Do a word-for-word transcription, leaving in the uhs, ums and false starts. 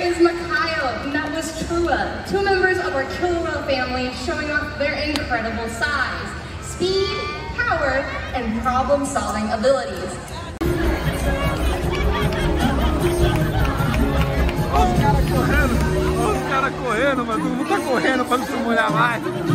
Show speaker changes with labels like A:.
A: is Mikhail, and that was Trua, two members of our Kilroy family showing off their incredible size, speed, power, and problem-solving abilities.
B: Olha os caras correndo, olha os caras correndo, mas todo mundo tá correndo para não se molhar mais.